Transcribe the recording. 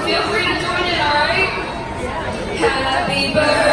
Feel free to join in, alright? Happy birthday.